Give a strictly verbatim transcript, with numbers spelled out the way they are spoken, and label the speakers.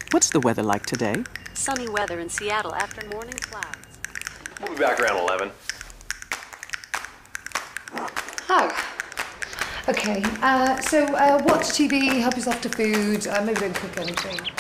Speaker 1: What's the weather like today?
Speaker 2: Sunny weather in Seattle after morning clouds.
Speaker 3: We'll be back around eleven.
Speaker 4: Oh. Okay, uh, so uh, watch T V, help yourself to food, uh, maybe don't cook anything.